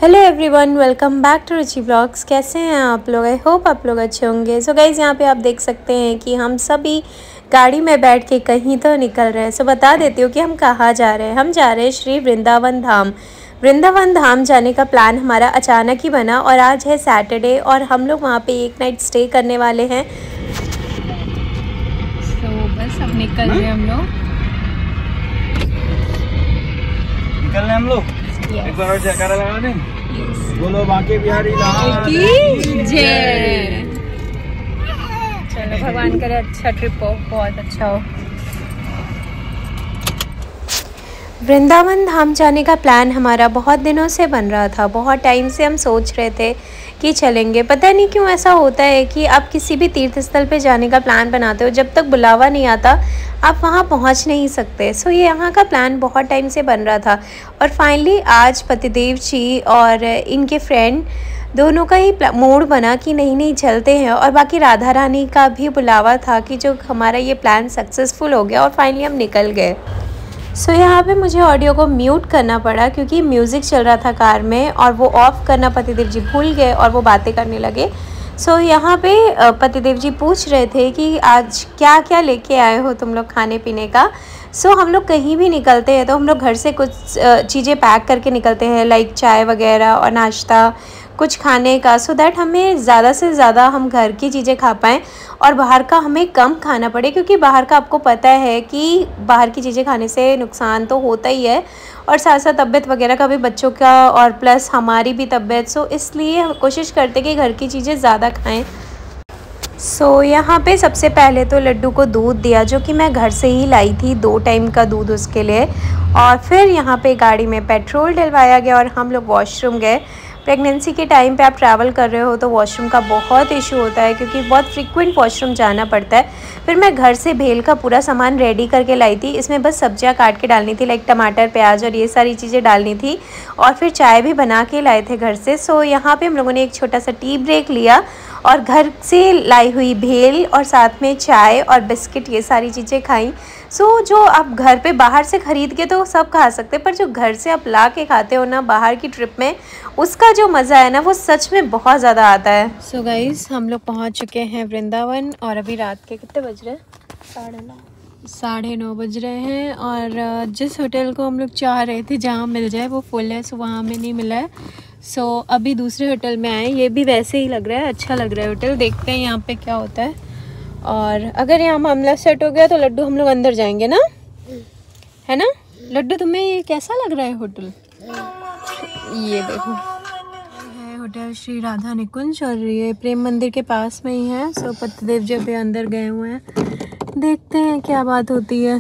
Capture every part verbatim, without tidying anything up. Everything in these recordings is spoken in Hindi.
Hello everyone, welcome back to Ruchi blogs. कैसे हैं आप लोग? आई होप आप लोग अच्छे होंगे। सो गाइज़, यहाँ पे आप देख सकते हैं कि हम सभी गाड़ी में बैठ के कहीं तो निकल रहे हैं। सो बता देती हूँ कि हम कहाँ जा रहे हैं। हम जा रहे हैं श्री वृंदावन धाम। वृंदावन धाम जाने का प्लान हमारा अचानक ही बना और आज है सैटरडे और हम लोग वहाँ पे एक नाइट स्टे करने वाले हैं। तो बस अब निकल रहे हम लोग निकल रहे हम लोग yes. एक बार जयकारा लगा दें। yes. बोलो बांके बिहारी लाल की जय। चलो, भगवान करे अच्छा ट्रिप हो, बहुत अच्छा हो। वृंदावन धाम जाने का प्लान हमारा बहुत दिनों से बन रहा था। बहुत टाइम से हम सोच रहे थे कि चलेंगे। पता नहीं क्यों ऐसा होता है कि आप किसी भी तीर्थ स्थल पे जाने का प्लान बनाते हो, जब तक बुलावा नहीं आता आप वहाँ पहुँच नहीं सकते। सो ये यहाँ का प्लान बहुत टाइम से बन रहा था और फाइनली आज पतिदेव जी और इनके फ्रेंड दोनों का ही मूड बना कि नहीं नहीं चलते हैं। और बाकी राधा रानी का भी बुलावा था कि जो हमारा ये प्लान सक्सेसफुल हो गया और फाइनली हम निकल गए। सो so, यहाँ पे मुझे ऑडियो को म्यूट करना पड़ा क्योंकि म्यूज़िक चल रहा था कार में और वो ऑफ़ करना पतिदेव जी भूल गए और वो बातें करने लगे। सो so, यहाँ पे पतिदेव जी पूछ रहे थे कि आज क्या क्या लेके आए हो तुम लोग खाने पीने का। सो so, हम लोग कहीं भी निकलते हैं तो हम लोग घर से कुछ चीज़ें पैक करके निकलते हैं, लाइक चाय वगैरह और नाश्ता कुछ खाने का, सो दैट हमें ज़्यादा से ज़्यादा हम घर की चीज़ें खा पाएँ और बाहर का हमें कम खाना पड़े। क्योंकि बाहर का आपको पता है कि बाहर की चीज़ें खाने से नुकसान तो होता ही है और साथ साथ तबीयत वगैरह का भी, बच्चों का और प्लस हमारी भी तबीयत। सो इसलिए कोशिश करते कि घर की चीज़ें ज़्यादा खाएँ। सो so, यहाँ पे सबसे पहले तो लड्डू को दूध दिया जो कि मैं घर से ही लाई थी, दो टाइम का दूध उसके लिए। और फिर यहाँ पे गाड़ी में पेट्रोल डलवाया गया और हम लोग वॉशरूम गए। प्रेगनेंसी के टाइम पे आप ट्रैवल कर रहे हो तो वॉशरूम का बहुत इशू होता है क्योंकि बहुत फ्रीक्वेंट वॉशरूम जाना पड़ता है। फिर मैं घर से भेल का पूरा सामान रेडी करके लाई थी। इसमें बस सब्जियां काट के डालनी थी, लाइक टमाटर प्याज और ये सारी चीज़ें डालनी थी। और फिर चाय भी बना के लाए थे घर से। सो यहाँ पे हम लोगों ने एक छोटा सा टी ब्रेक लिया और घर से लाई हुई भेल और साथ में चाय और बिस्किट ये सारी चीज़ें खाई। सो so, जो आप घर पे बाहर से ख़रीद के तो सब खा सकते हैं, पर जो घर से आप ला के खाते हो ना बाहर की ट्रिप में, उसका जो मज़ा है ना वो सच में बहुत ज़्यादा आता है। सो so गाइज़, हम लोग पहुंच चुके हैं वृंदावन और अभी रात के कितने बज रहे हैं? साढ़े नौ साढ़े नौ बज रहे हैं। और जिस होटल को हम लोग चाह रहे थे जहाँ मिल जाए वो फुल है, सो वहाँ हमें नहीं मिला है। सो so, अभी दूसरे होटल में आए। ये भी वैसे ही लग रहा है, अच्छा लग रहा है होटल। देखते हैं यहाँ पे क्या होता है और अगर यहाँ मामला सेट हो गया तो लड्डू हम लोग अंदर जाएंगे ना, है ना लड्डू? तुम्हें ये कैसा लग रहा है होटल? ये देखो है होटल श्री राधा निकुंज और ये प्रेम मंदिर के पास में ही है। सो पतिदेव जी भी अंदर गए हुए हैं, देखते हैं क्या बात होती है।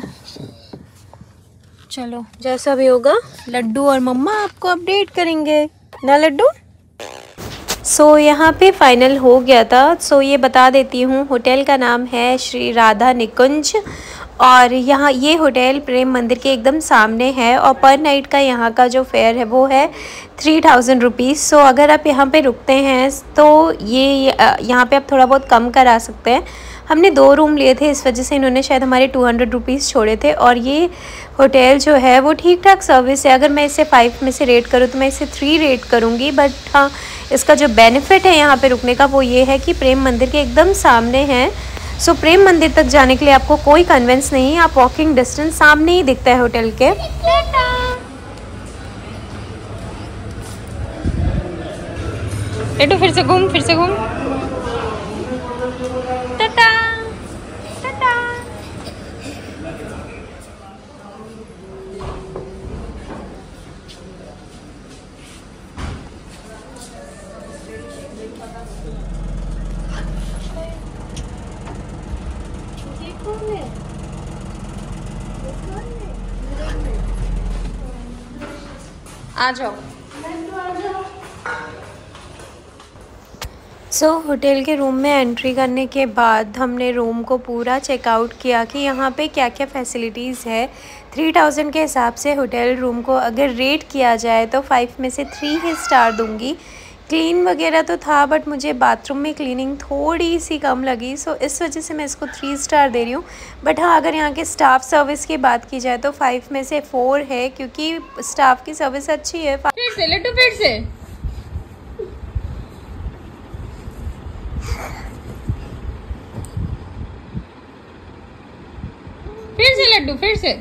चलो, जैसा भी होगा लड्डू और मम्मा आपको अपडेट करेंगे ना लड्डू। सो so, यहाँ पे फाइनल हो गया था। सो so, ये बता देती हूँ, होटल का नाम है श्री राधा निकुंज और यहाँ ये होटल प्रेम मंदिर के एकदम सामने है और पर नाइट का यहाँ का जो फेयर है वो है थ्री थाउजेंड रुपीज़। सो अगर आप यहाँ पे रुकते हैं तो ये यहाँ पे आप थोड़ा बहुत कम करा सकते हैं। हमने दो रूम लिए थे, इस वजह से इन्होंने शायद हमारे टू हंड्रेड रुपीज़ छोड़े थे। और ये होटल जो है वो ठीक ठाक सर्विस है। अगर मैं इसे फाइव में से रेट करूँ तो मैं इसे थ्री रेट करूँगी। बट हाँ, इसका जो बेनिफिट है यहाँ पे रुकने का वो ये है कि प्रेम मंदिर के एकदम सामने है। सो प्रेम मंदिर तक जाने के लिए आपको कोई कन्वेंस नहीं है, आप वॉकिंग डिस्टेंस सामने ही दिखता है होटल के। लड्डू फिर से घूम फिर से घूम टाटा टाटा। आ जाओ। सो so, होटल के रूम में एंट्री करने के बाद हमने रूम को पूरा चेकआउट किया कि यहाँ पे क्या क्या फैसिलिटीज़ है। थ्री थाउजेंड के हिसाब से होटल रूम को अगर रेट किया जाए तो फाइव में से थ्री ही स्टार दूँगी। क्लीन वगैरह तो था बट मुझे बाथरूम में क्लीनिंग थोड़ी सी कम लगी, सो इस वजह से मैं इसको थ्री स्टार दे रही हूँ। बट हाँ, अगर यहाँ के स्टाफ सर्विस की बात की जाए तो फाइव में से फोर है क्योंकि स्टाफ की सर्विस अच्छी है। फिर से लड्डू फिर से से लड्डू, फिर से।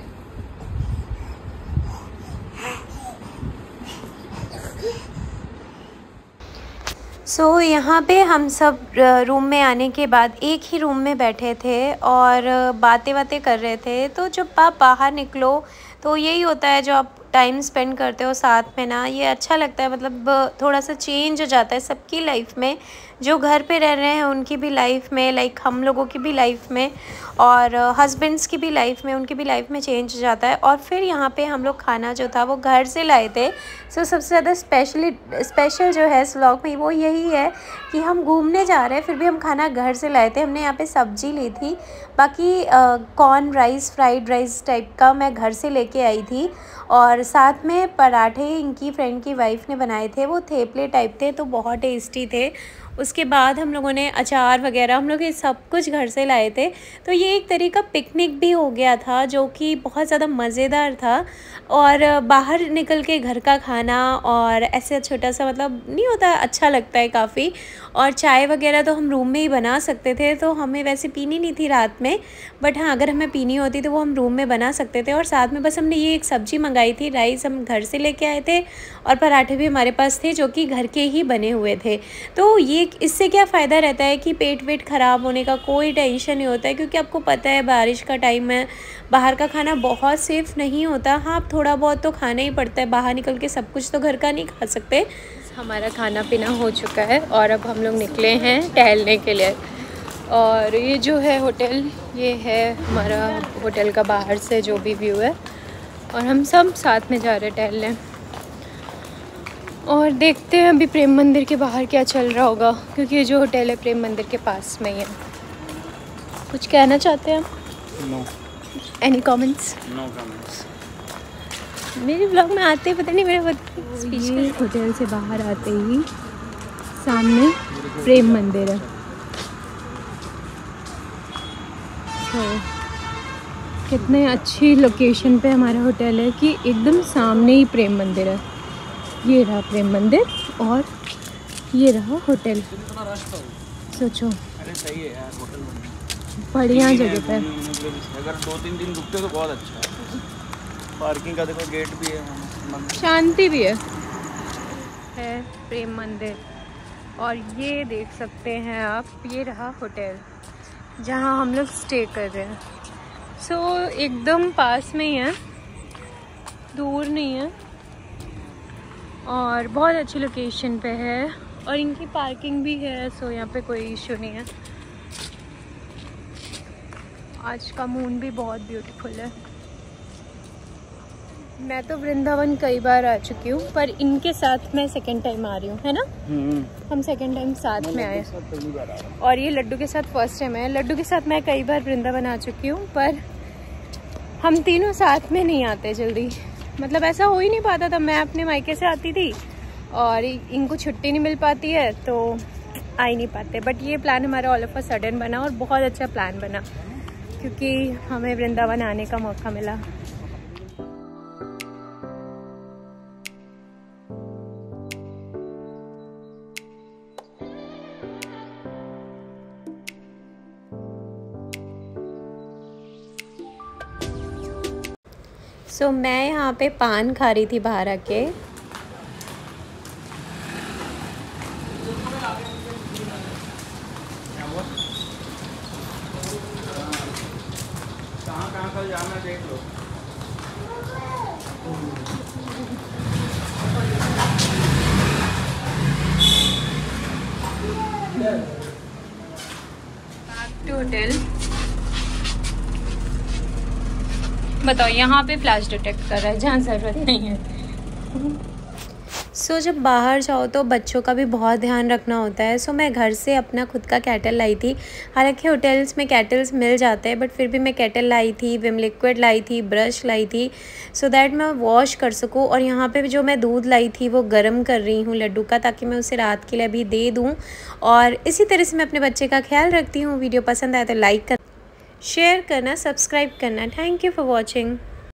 सो so, यहाँ पे हम सब रूम में आने के बाद एक ही रूम में बैठे थे और बातें बातें कर रहे थे। तो जब आप बाहर निकलो तो यही होता है, जो आप टाइम स्पेंड करते हो साथ में ना, ये अच्छा लगता है। मतलब थोड़ा सा चेंज हो जाता है सबकी लाइफ में, जो घर पे रह रहे हैं उनकी भी लाइफ में, लाइक हम लोगों की भी लाइफ में, और हस्बैंड्स की भी लाइफ में, उनकी भी लाइफ में चेंज हो जाता है। और फिर यहाँ पे हम लोग खाना जो था वो घर से लाए थे। सो सबसे ज़्यादा स्पेशली स्पेशल जो है इस व्लॉग में वो यही है कि हम घूमने जा रहे हैं फिर भी हम खाना घर से लाए थे। हमने यहाँ पे सब्जी ली थी, बाकी corn rice, fried rice type का मैं घर से लेके आई थी, और साथ में पराठे इनकी फ्रेंड की वाइफ ने बनाए थे, वो थेपले टाइप थे, तो बहुत टेस्टी थे। उसके बाद हम लोगों ने अचार वगैरह हम लोग ये सब कुछ घर से लाए थे। तो ये एक तरीका पिकनिक भी हो गया था, जो कि बहुत ज़्यादा मज़ेदार था। और बाहर निकल के घर का खाना और ऐसे छोटा सा, मतलब नहीं होता, अच्छा लगता है काफ़ी। और चाय वगैरह तो हम रूम में ही बना सकते थे, तो हमें वैसे पीनी नहीं थी रात में, बट हाँ अगर हमें पीनी होती तो वो हम रूम में बना सकते थे। और साथ में बस हमने ये एक सब्ज़ी मंगाई थी, राइस हम घर से लेके आए थे, और पराठे भी हमारे पास थे जो कि घर के ही बने हुए थे। तो ये इससे क्या फ़ायदा रहता है कि पेट वेट ख़राब होने का कोई टेंशन नहीं होता है, क्योंकि आपको पता है बारिश का टाइम है, बाहर का खाना बहुत सेफ़ नहीं होता। हाँ आप थोड़ा बहुत तो खाना ही पड़ता है, बाहर निकल के सब कुछ तो घर का नहीं खा सकते। हमारा खाना पीना हो चुका है और अब हम लोग निकले हैं टहलने के लिए। और ये जो है होटल, ये है हमारा होटल का बाहर से जो भी व्यू है, और हम सब साथ में जा रहे हैं टहलने। और देखते हैं अभी प्रेम मंदिर के बाहर क्या चल रहा होगा, क्योंकि ये जो होटल है प्रेम मंदिर के पास में ही है। कुछ कहना चाहते हैं? No. Any comments? No comments. मेरे ब्लॉग में आते ही पता नहीं मेरे स्पीच। ये होटल से बाहर आते ही सामने प्रेम मंदिर है। तो कितने अच्छी लोकेशन पे हमारा होटल है कि एकदम सामने ही प्रेम मंदिर है। ये रहा प्रेम मंदिर और ये रहा होटल। सोचो, अरे सही है यार, होटल बढ़िया जगह पे। अगर दो तीन दिन रुकते तो बहुत अच्छा है। पार्किंग का देखो, गेट भी है, शांति भी है। है प्रेम मंदिर, और ये देख सकते हैं आप, ये रहा होटल जहाँ हम लोग स्टे कर रहे हैं। सो so, एकदम पास में ही है, दूर नहीं है, और बहुत अच्छी लोकेशन पे है, और इनकी पार्किंग भी है। सो so, यहाँ पे कोई इशू नहीं है। आज का मून भी बहुत ब्यूटीफुल है। मैं तो वृंदावन कई बार आ चुकी हूँ, पर इनके साथ मैं सेकंड टाइम आ रही हूँ, है ना? हम सेकंड टाइम साथ में आए, और ये लड्डू के साथ फर्स्ट टाइम है। लड्डू के साथ मैं कई बार वृंदावन आ चुकी हूँ, पर हम तीनों साथ में नहीं आते जल्दी। मतलब ऐसा हो ही नहीं पाता था। मैं अपने मायके से आती थी और इनको छुट्टी नहीं मिल पाती है, तो आ ही नहीं पाते। बट ये प्लान हमारा ऑल ऑफ अ सडन बना, और बहुत अच्छा प्लान बना, क्योंकि हमें वृंदावन आने का मौका मिला। सो so, मैं यहाँ पे पान खा रही थी बाहर आके। कहाँ कहाँ कल जाना देख लो। होटल बताओ, यहाँ पे फ्लैश डिटेक्ट कर रहा है जहाँ ज़रूरत नहीं है। सो so, जब बाहर जाओ तो बच्चों का भी बहुत ध्यान रखना होता है। सो so, मैं घर से अपना खुद का कैटल लाई थी। हालांकि होटल्स में कैटल्स मिल जाते हैं, बट फिर भी मैं कैटल लाई थी, विम लिक्विड लाई थी, ब्रश लाई थी, सो so दैट मैं वॉश कर सकूँ। और यहाँ पे जो मैं दूध लाई थी वो गर्म कर रही हूँ लड्डू का, ताकि मैं उसे रात के लिए अभी दे दूँ। और इसी तरह से मैं अपने बच्चे का ख्याल रखती हूँ। वीडियो पसंद आए तो लाइक कर, शेयर करना, सब्सक्राइब करना। Thank you for watching.